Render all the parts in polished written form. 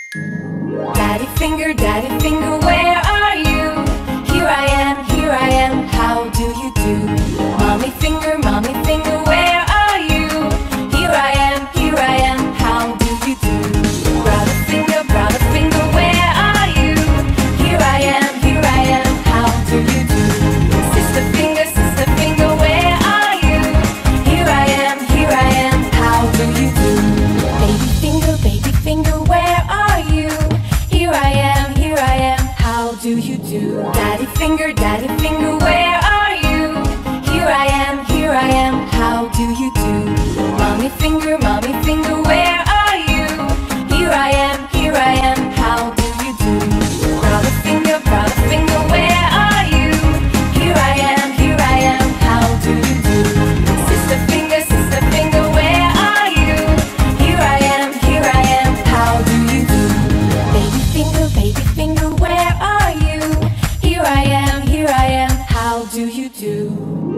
Daddy finger, where are you? Here I am, how do you do? Mommy finger, where are you? Here I am, how do you do? Brother finger, where are you? Here I am, how do you do? Sister finger, where are you? Here I am, how do you do? Baby finger, where are you? Here I am, how do you do? Daddy finger, where are you? Here I am, how do you do? Mommy finger, where are you? Here I am, how do you do? Brother finger, where are you? Here I am, how do you do? Sister finger, where are you? Here I am, how do you do? Baby finger, where are you? Here I am, how do you do?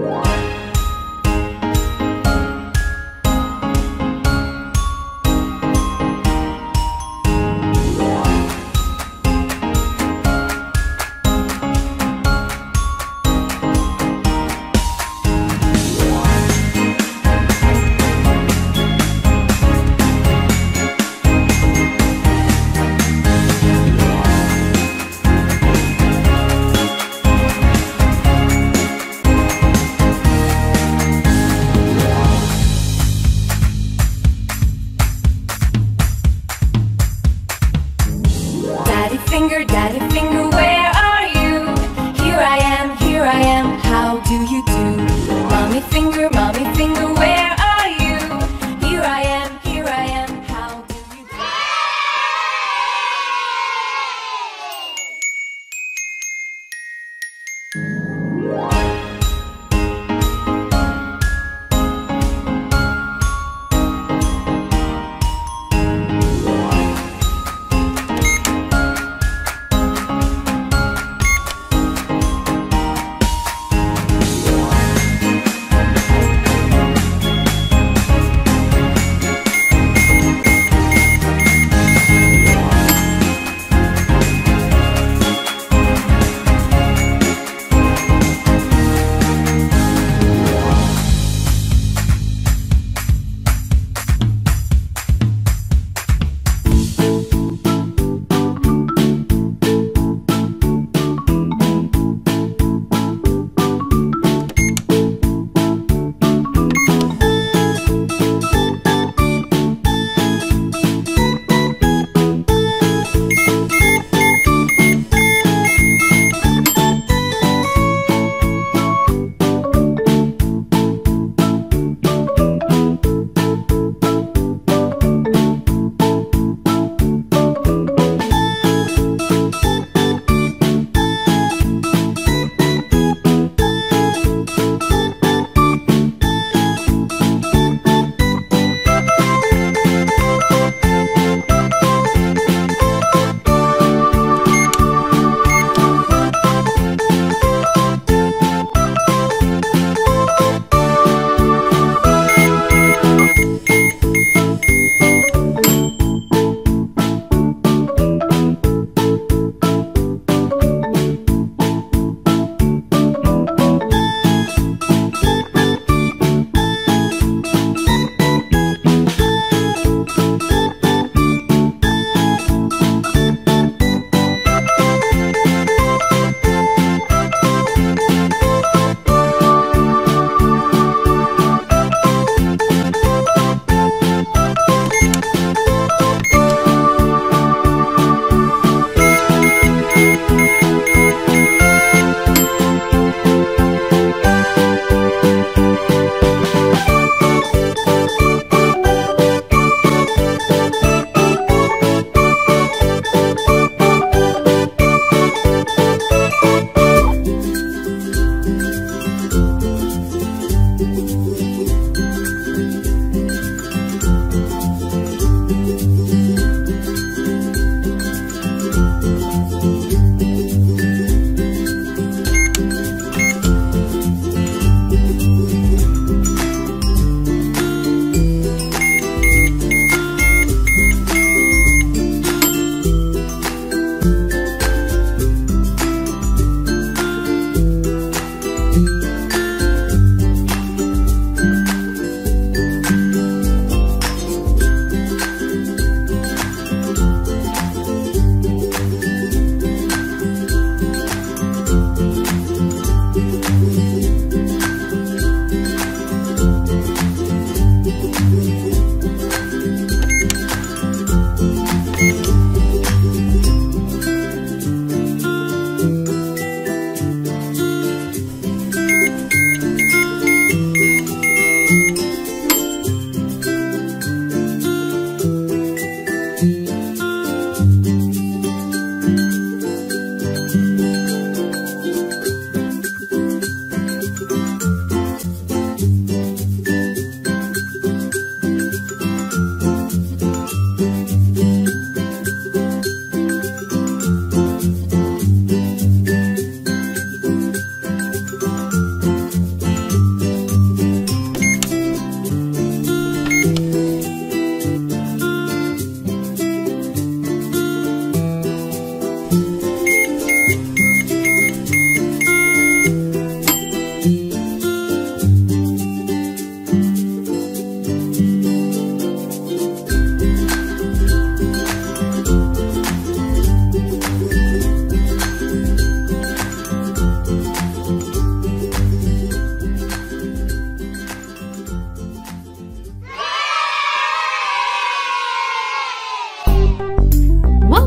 Daddy finger, where are you? Here I am, how do you do? Mommy finger, where are you? Here I am, how do you do?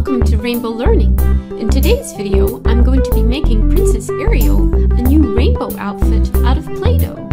Welcome to Rainbow Learning. In today's video, I'm going to be making Princess Ariel a new rainbow outfit out of Play-Doh.